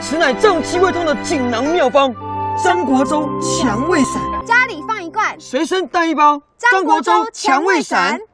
此乃正气胃痛的锦囊妙方——张国周强胃散。 家里放一罐， 随身带一包张国周强胃散。